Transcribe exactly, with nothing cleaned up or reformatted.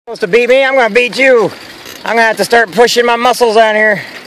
Supposed to beat me, I'm gonna beat you. I'm gonna have to start pushing my muscles on here.